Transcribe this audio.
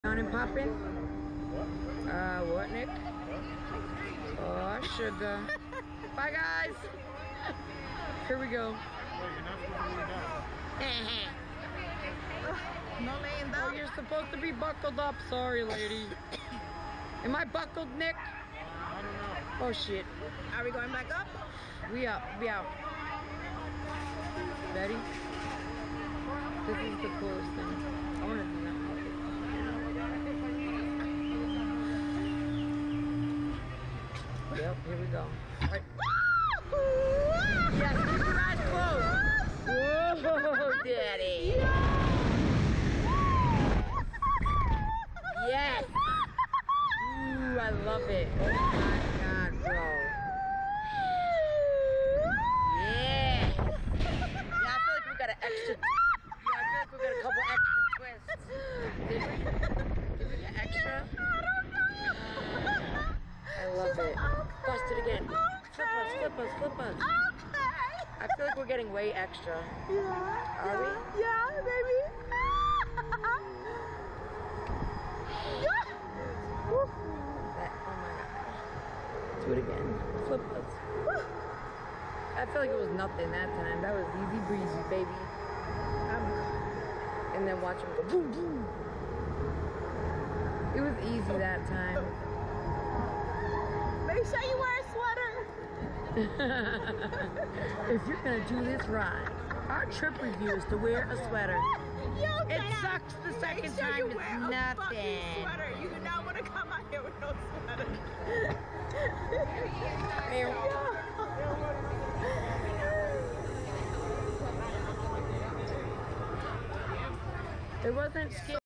Down and popping? What, Nick? Oh, sugar. Bye, guys. Here we go. No laying down. Oh, you're supposed to be buckled up. Sorry, lady. Am I buckled, Nick? I don't know. Oh, shit. Are we going back up? We up. We out. Ready? This is the coolest thing. I want to do that. Yep, here we go. All right. Yes, keep your eyes closed. Whoa, daddy. Yes. Ooh, I love it. Oh my God, bro. Yeah. Yeah, I feel like we got an extra. Yeah, I feel like we got a couple extra twists. Did we? Did we get extra? I love it. Bust it again. Flip us, flip us, flip us. Okay. I feel like we're getting way extra. Yeah. Are we? Yeah, baby. That, oh my God. Do it again. Flip us. I feel like it was nothing that time. That was easy breezy, baby. And then watch him go boom, boom. It was easy that time. Make sure you wear a sweater. If you're gonna do this ride, our trip review is to wear a sweater. It sucks the second time. It's nothing. Sweater. You do not want to come out here with no sweater. It wasn't scary.